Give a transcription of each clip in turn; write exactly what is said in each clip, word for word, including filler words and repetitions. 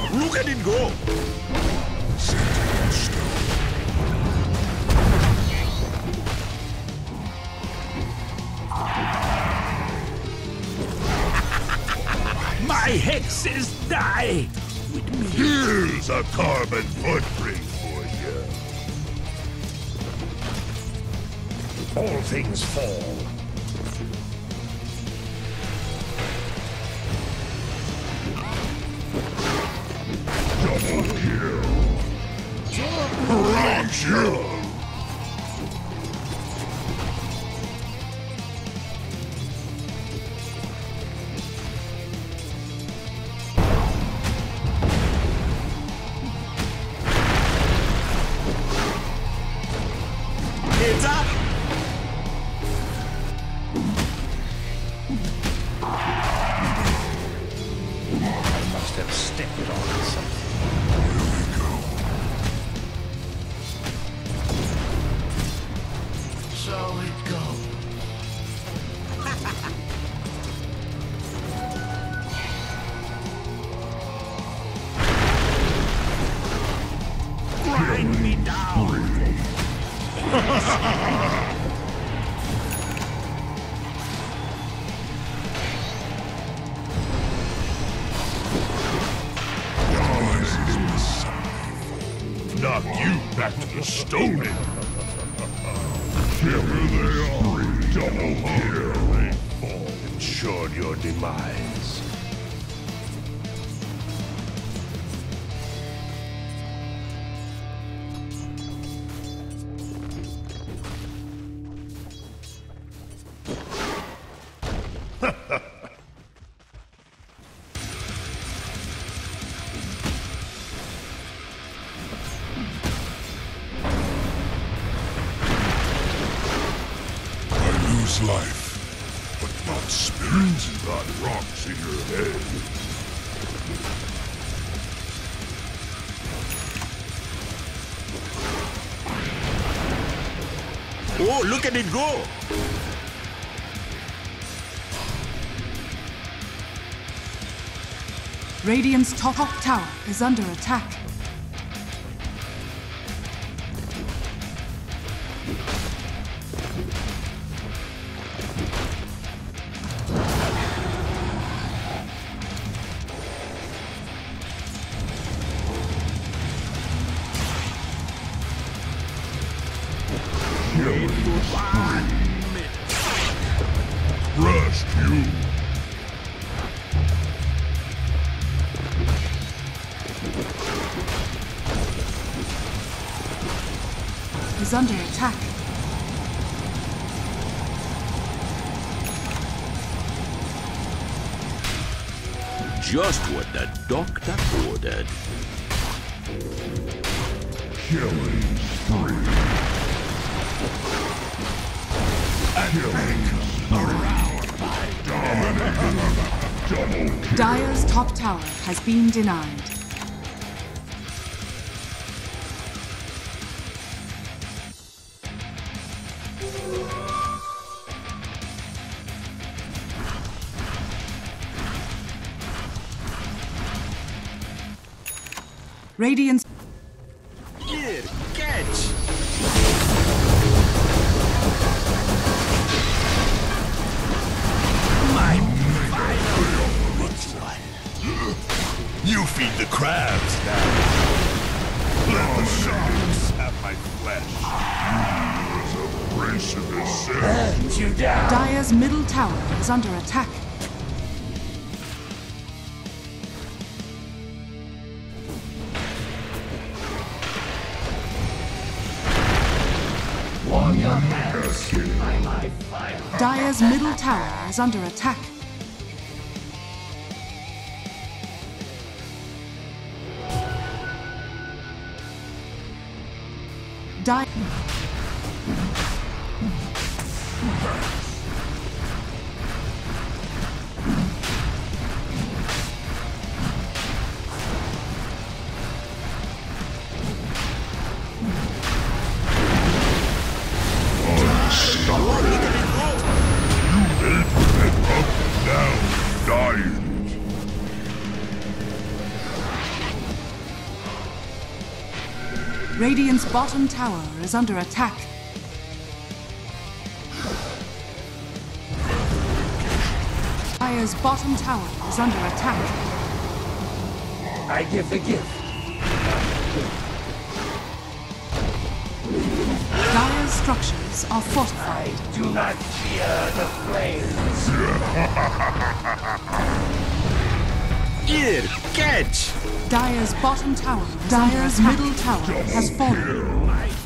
Look at it go! My hexes die with me. Here's a carbon footprint for you. All things fall. Double kill. Right you. It's up. I must have stepped on something. Here we go. So it goes. Grind me down. Knock you back to the stone age. Here they are. Double kill. They fall. Ensured your demise. Life, but not spirits. You got rocks in your head. Oh, look at it go! Radiant's top, top tower is under attack. Crushed you. Is under attack. Just what the doctor ordered. Killing spree. Killing around by dominating. Double kill. Dire's top tower has been denied. Radiant's Here, catch! My final ritual. You feed the crabs now. Let the sharks have my flesh. As a prince of the sea. You down! Dire's middle tower is under attack. Dire's middle tower is under attack. Dire. Radiant's bottom tower is under attack. Dire's bottom tower is under attack. I give the gift. Dire's structures are fortified. Do not fear the flames. Here, catch! Dire's bottom tower is Dire's middle tower has fallen.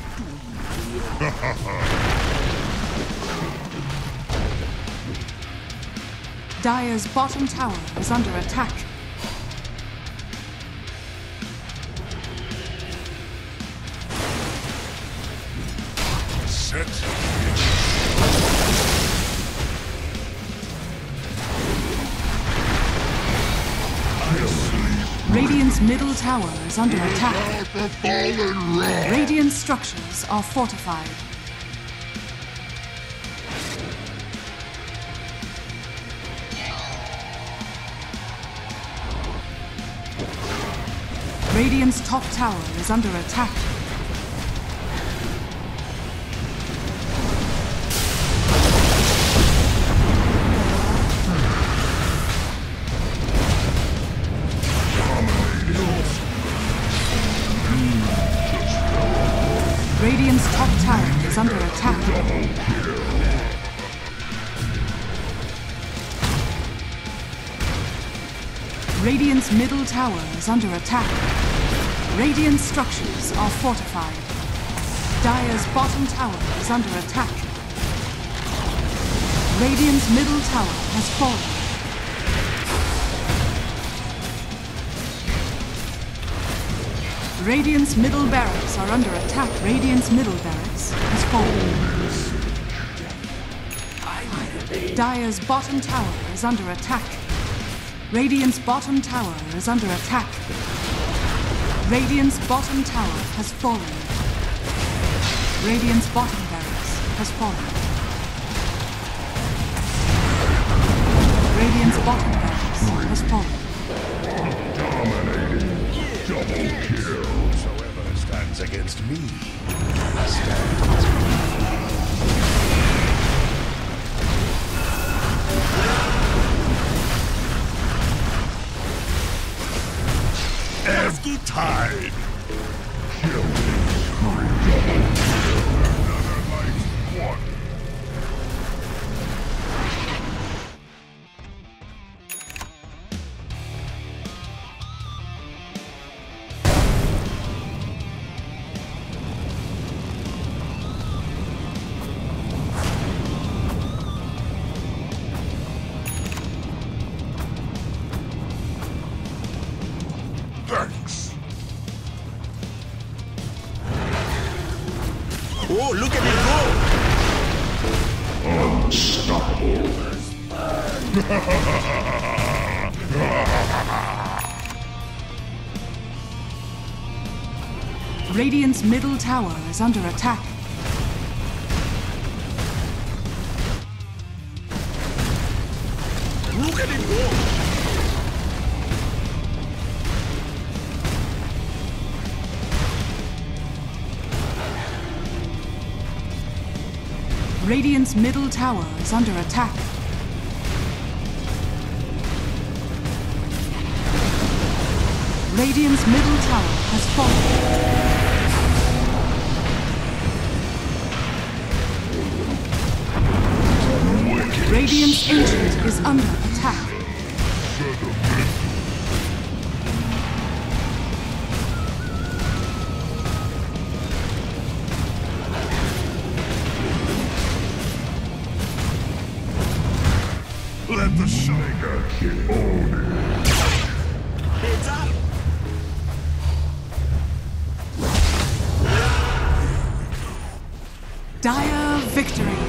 Dire's bottom tower is under attack. Set. Radiant's middle tower is under attack. Radiant's structures are fortified. Radiant's top tower is under attack. Radiant's top tower is under attack. Radiant's middle tower is under attack. Radiant structures are fortified. Dire's bottom tower is under attack. Radiant's middle tower has fallen. Radiant's middle barracks are under attack. Radiant's middle barracks has fallen. Dire's bottom tower is under attack. Radiant's bottom tower is under attack. Radiant's bottom tower has fallen. Radiant's bottom barracks has fallen. Radiant's bottom barracks has fallen. Double kill. Whosoever stands against me stands. Every tide. Killing Another life won. Thanks. Oh, look at it Unstoppable. Radiant's middle tower is under attack. go! Look at it go! Radiant's middle tower is under attack. Radiant's middle tower has fallen. Radiant's ancient is under attack. Let the Shaker Kid own it. Heads up! Dire victory.